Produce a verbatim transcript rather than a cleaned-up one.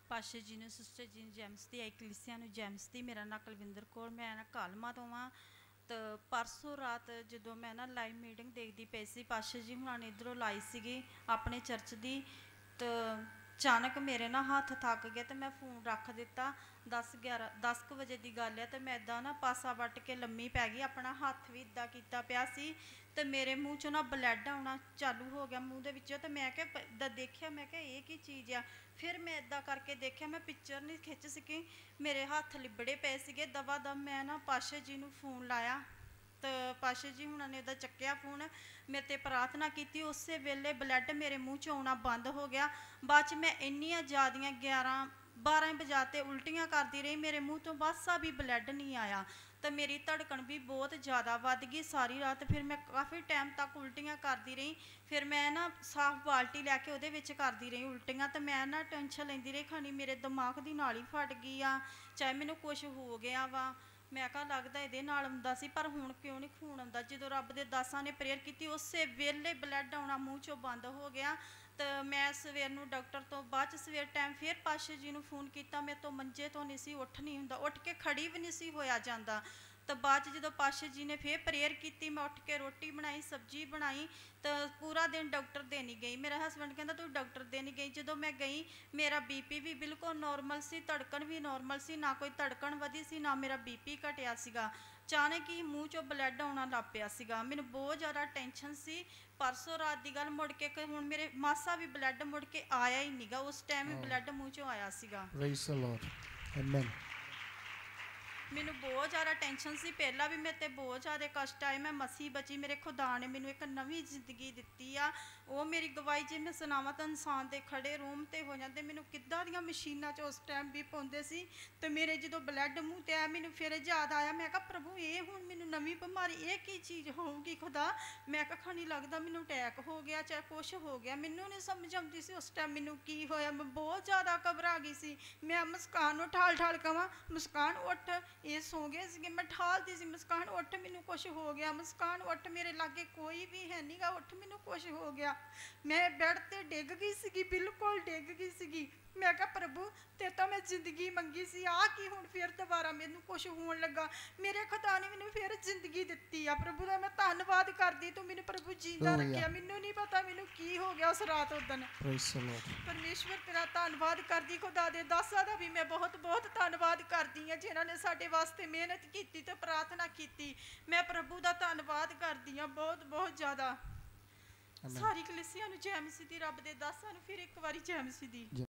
ਪਾਸ਼ਾ ਜੀ ਨੂੰ, ਸਿਸਟਰ ਜੀ ਨੂੰ ਜੈਮਸ ਦੀ, ਕਲੀਸਿਆ ਨੂੰ ਜੈਮਸ ਦੀ। ਮੇਰਾ ਨਾਂ ਕੁਲਵਿੰਦਰ ਕੌਰ, ਮੈਂ ਨਾ ਕਾਲਮਾ ਤੋਂ ਹਾਂ। ਤਾਂ ਪਰਸੋਂ ਰਾਤ ਜਦੋਂ ਮੈਂ ਨਾ ਲਾਈਵ ਮੀਟਿੰਗ ਦੇਖਦੀ ਪਈ ਸੀ, ਪਾਸ਼ਾ ਜੀ ਹੁਣਾਂ ਨੇ ਇੱਧਰੋਂ ਲਾਈ ਸੀਗੀ ਆਪਣੇ ਚਰਚ ਦੀ, ਤਾਂ ਅਚਾਨਕ ਮੇਰੇ ਨਾ ਹੱਥ ਥੱਕ ਗਏ ਅਤੇ ਮੈਂ ਫੋਨ ਰੱਖ ਦਿੱਤਾ। ਦਸ ਗਿਆਰਾਂ ਦਸ ਕੁ ਵਜੇ ਦੀ ਗੱਲ ਹੈ, ਅਤੇ ਮੈਂ ਇੱਦਾਂ ਨਾ ਪਾਸਾ ਵੱਟ ਕੇ ਲੰਮੀ ਪੈ ਗਈ, ਆਪਣਾ ਹੱਥ ਵੀ ਇੱਦਾਂ ਕੀਤਾ ਪਿਆ ਸੀ, ਅਤੇ ਮੇਰੇ ਮੂੰਹ 'ਚੋਂ ਨਾ ਬਲੱਡ ਆਉਣਾ ਚਾਲੂ ਹੋ ਗਿਆ ਮੂੰਹ ਦੇ ਵਿੱਚੋਂ। ਅਤੇ ਮੈਂ ਕਿਹਾ ਇੱਦਾਂ ਦੇਖਿਆ, ਮੈਂ ਕਿਹਾ ਇਹ ਕੀ ਚੀਜ਼ ਆ। ਫਿਰ ਮੈਂ ਇੱਦਾਂ ਕਰਕੇ ਦੇਖਿਆ, ਮੈਂ ਪਿਕਚਰ ਨਹੀਂ ਖਿੱਚ ਸਕੀ, ਮੇਰੇ ਹੱਥ ਲਿਬੜੇ ਪਏ ਸੀਗੇ। ਦਵਾ ਦਮ ਮੈਂ ਨਾ ਪਾਸ਼ਾ ਜੀ ਨੂੰ ਫੋਨ ਲਾਇਆ, ਤਾਂ ਪਾਸ਼ਾ ਜੀ ਹੁਣਾਂ ਨੇ ਉਹਦਾ ਚੱਕਿਆ ਫੋਨ, ਮੇਰੇ 'ਤੇ ਪ੍ਰਾਰਥਨਾ ਕੀਤੀ। ਉਸੇ ਵੇਲੇ ਬਲੱਡ ਮੇਰੇ ਮੂੰਹ 'ਚ ਆਉਣਾ ਬੰਦ ਹੋ ਗਿਆ। ਬਾਅਦ 'ਚ ਮੈਂ ਇੰਨੀਆਂ ਜ਼ਿਆਦੀਆਂ ਗਿਆਰਾਂ ਬਾਰਾਂ ਵਜਾ 'ਤੇ ਉਲਟੀਆਂ ਕਰਦੀ ਰਹੀ, ਮੇਰੇ ਮੂੰਹ ਤੋਂ ਬਾਸਾ ਵੀ ਬਲੱਡ ਨਹੀਂ ਆਇਆ, ਤਾਂ ਮੇਰੀ ਧੜਕਣ ਵੀ ਬਹੁਤ ਜ਼ਿਆਦਾ ਵੱਧ ਗਈ ਸਾਰੀ ਰਾਤ। ਫਿਰ ਮੈਂ ਕਾਫੀ ਟਾਈਮ ਤੱਕ ਉਲਟੀਆਂ ਕਰਦੀ ਰਹੀ। ਫਿਰ ਮੈਂ ਨਾ ਸਾਫ਼ ਬਾਲਟੀ ਲੈ ਕੇ ਉਹਦੇ ਵਿੱਚ ਕਰਦੀ ਰਹੀ ਉਲਟੀਆਂ, ਤਾਂ ਮੈਂ ਨਾ ਟੈਨਸ਼ਨ ਲੈਂਦੀ ਰਹੀ, ਖਾਣੀ ਮੇਰੇ ਦਿਮਾਗ ਦੀ ਨਾਲੀ ਫਟ ਗਈ ਆ, ਚਾਹੇ ਮੈਨੂੰ ਕੁਛ ਹੋ ਗਿਆ ਵਾ। ਮੈਂ ਕਿਹਾ ਲੱਗਦਾ ਇਹਦੇ ਨਾਲ ਆਉਂਦਾ ਸੀ, ਪਰ ਹੁਣ ਕਿਉਂ ਨਹੀਂ ਖੂਨ ਆਉਂਦਾ। ਜਦੋਂ ਰੱਬ ਦੇ ਦਾਸਾਂ ਨੇ ਪ੍ਰੇਅਰ ਕੀਤੀ, ਉਸੇ ਵੇਲੇ ਬਲੱਡ ਆਉਣਾ ਮੂੰਹ 'ਚੋਂ ਬੰਦ ਹੋ ਗਿਆ। ਤਾਂ ਮੈਂ ਸਵੇਰ ਨੂੰ ਡਾਕਟਰ ਤੋਂ ਬਾਅਦ 'ਚ ਸਵੇਰ ਟਾਈਮ ਫਿਰ ਪਾਸ਼ਾ ਜੀ ਨੂੰ ਫੋਨ ਕੀਤਾ, ਮੇਰੇ ਤੋਂ ਮੰਜੇ ਤੋਂ ਨਹੀਂ ਸੀ ਉੱਠ ਨਹੀਂ ਹੁੰਦਾ, ਉੱਠ ਕੇ ਖੜੀ ਵੀ ਨਹੀਂ ਸੀ ਹੋਇਆ ਜਾਂਦਾ। ਤਾਂ ਬਾਅਦ 'ਚ ਜਦੋਂ ਪਾਸ਼ਾ ਜੀ ਨੇ ਫਿਰ ਪ੍ਰੇਅਰ ਕੀਤੀ, ਮੈਂ ਉੱਠ ਕੇ ਰੋਟੀ ਬਣਾਈ, ਸਬਜ਼ੀ ਬਣਾਈ, ਤਾਂ ਪੂਰਾ ਦਿਨ ਡਾਕਟਰ ਦੇ ਨਹੀਂ ਗਈ। ਮੇਰਾ ਹਸਬੈਂਡ ਕਹਿੰਦਾ ਤੂੰ ਡਾਕਟਰ ਦੇ ਨਹੀਂ ਗਈ। ਜਦੋਂ ਮੈਂ ਗਈ, ਮੇਰਾ ਬੀ ਪੀ ਵੀ ਬਿਲਕੁਲ ਨੋਰਮਲ ਸੀ, ਧੜਕਣ ਵੀ ਨੋਰਮਲ ਸੀ, ਨਾ ਕੋਈ ਧੜਕਣ ਵਧੀ ਸੀ, ਨਾ ਮੇਰਾ ਬੀ ਪੀ ਘਟਿਆ ਸੀਗਾ। ਅਚਾਨਕ ਹੀ ਮੂੰਹ 'ਚੋਂ ਬਲੱਡ ਆਉਣਾ ਲੱਗ ਪਿਆ ਸੀਗਾ। ਮੈਨੂੰ ਬਹੁਤ ਜ਼ਿਆਦਾ ਟੈਨਸ਼ਨ ਸੀ। ਪਰਸੋਂ ਰਾਤ ਦੀ ਗੱਲ, ਮੁੜ ਕੇ ਹੁਣ ਮੇਰੇ ਮਾਸਾ ਵੀ ਬਲੱਡ ਮੁੜ ਕੇ ਆਇਆ ਹੀ ਨਹੀਂਗਾ, ਉਸ ਟਾਈਮ ਹੀ ਬਲੱਡ ਮੂੰਹ 'ਚੋਂ ਆਇਆ ਸੀਗਾ। Praise the lord, amen. ਮੈਨੂੰ ਬਹੁਤ ਜ਼ਿਆਦਾ ਟੈਨਸ਼ਨ ਸੀ, ਪਹਿਲਾਂ ਵੀ ਮੇਰੇ 'ਤੇ ਬਹੁਤ ਜ਼ਿਆਦਾ ਕਸ਼ਟ ਆਏ, ਮੈਂ ਮਸੀ ਬਚੀ। ਮੇਰੇ ਖੁਦਾ ਨੇ ਮੈਨੂੰ ਇੱਕ ਨਵੀਂ ਜ਼ਿੰਦਗੀ ਦਿੱਤੀ ਆ, ਉਹ ਮੇਰੀ ਗਵਾਹੀ ਜੇ ਮੈਂ ਸੁਣਾਵਾਂ ਤਾਂ ਇਨਸਾਨ ਦੇ ਖੜੇ ਰੂਮ 'ਤੇ ਹੋ ਜਾਂਦੇ। ਮੈਨੂੰ ਕਿੱਦਾਂ ਦੀਆਂ ਮਸ਼ੀਨਾਂ 'ਚ ਉਸ ਟਾਈਮ ਵੀ ਪਾਉਂਦੇ ਸੀ, ਅਤੇ ਮੇਰੇ ਜਦੋਂ ਬਲੱਡ ਮੂੰਹ 'ਤੇ ਆਇਆ, ਮੈਨੂੰ ਫਿਰ ਯਾਦ ਆਇਆ, ਮੈਂ ਕਿਹਾ ਪ੍ਰਭੂ ਇਹ ਹੁਣ ਮੈਨੂੰ ਨਵੀਂ ਬਿਮਾਰੀ, ਇਹ ਕੀ ਚੀਜ਼ ਹੋਊਗੀ ਖੁਦਾ। ਮੈਂ ਕਿਹਾ ਖਾਣੀ ਲੱਗਦਾ ਮੈਨੂੰ ਅਟੈਕ ਹੋ ਗਿਆ, ਚਾਹੇ ਕੁਛ ਹੋ ਗਿਆ, ਮੈਨੂੰ ਨਹੀਂ ਸਮਝ ਆਉਂਦੀ ਸੀ ਉਸ ਟਾਈਮ ਮੈਨੂੰ ਕੀ ਹੋਇਆ। ਮੈਂ ਬਹੁਤ ਜ਼ਿਆਦਾ ਘਬਰਾ ਗਈ ਸੀ। ਮੈਂ ਮੁਸਕਾਨ ਨੂੰ ਠਾਲ ਠਾਲ ਕਵਾਂ, ਮੁਸਕਾਨ ਉੱਠ, ਇਹ ਸੌਂ ਗਏ ਸੀਗੇ, ਮੈਂ ਠਾਲਦੀ ਸੀ, ਮੁਸਕਾਨ ਉੱਠ ਮੈਨੂੰ ਕੁਛ ਹੋ ਗਿਆ, ਮੁਸਕਾਨ ਉੱਠ, ਮੇਰੇ ਲਾਗੇ ਕੋਈ ਵੀ ਹੈ ਨਹੀਂਗਾ, ਉੱਠ ਮੈਨੂੰ ਕੁਛ ਹੋ ਗਿਆ। ਮੈਂ ਬੈੱਡ 'ਤੇ ਡਿੱਗ ਗਈ ਸੀਗੀ, ਬਿਲਕੁਲ ਡਿੱਗ ਗਈ ਸੀਗੀ। ਮੈਂ ਕਿਹਾ ਪ੍ਰਭੂ ਤੇ ਤਾਂ ਮੈਂ ਜ਼ਿੰਦਗੀ ਮੰਗੀ ਸੀ, ਆਹ ਕੀ ਹੁਣ ਫਿਰ ਦੁਬਾਰਾ ਮੈਨੂੰ ਕੁਛ ਹੋਣ ਲੱਗਾ। ਮੇਰੇ ਖੁਦਾ ਨੇ ਮੈਨੂੰ ਫਿਰ ਜ਼ਿੰਦਗੀ ਦਿੱਤੀ ਆ। ਪ੍ਰਭੂ ਦਾ ਮੈਂ ਧੰਨਵਾਦ ਕਰਦੀ, ਤੂੰ ਮੈਨੂੰ ਪ੍ਰਭੂ ਜੀਂਦਾ ਰੱਖਿਆ। ਮੈਨੂੰ ਨਹੀਂ ਪਤਾ ਮੈਨੂੰ ਕੀ ਹੋ ਗਿਆ ਉਸ ਰਾਤ ਉਦਣ। ਪਰਮੇਸ਼ਵਰ ਤੇਰਾ ਧੰਨਵਾਦ ਕਰਦੀ, ਖੁਦਾ ਦੇ ਦਾਸਾਂ ਦਾ ਵੀ ਮੈਂ ਬਹੁਤ ਬਹੁਤ ਧੰਨਵਾਦ ਕਰਦੀ ਹਾਂ, ਜਿਨ੍ਹਾਂ ਨੇ ਸਾਡੇ ਵਾਸਤੇ ਮਿਹਨਤ ਕੀਤੀ ਤੇ ਪ੍ਰਾਰਥਨਾ ਕੀਤੀ। ਮੈਂ ਪ੍ਰਭੂ ਦਾ ਧੰਨਵਾਦ ਕਰਦੀ ਹਾਂ ਬਹੁਤ ਬਹੁਤ ਜ਼ਿਆਦਾ। ਸਾਰੀ ਕਲੀਸਿਆ ਨੂੰ ਜੈ ਮਸੀਹ ਦੀ, ਰੱਬ ਦੇ ਦਾਸਾਂ ਨੂੰ ਫਿਰ ਇੱਕ ਵਾਰੀ ਜੈ ਮਸੀਹ ਦੀ।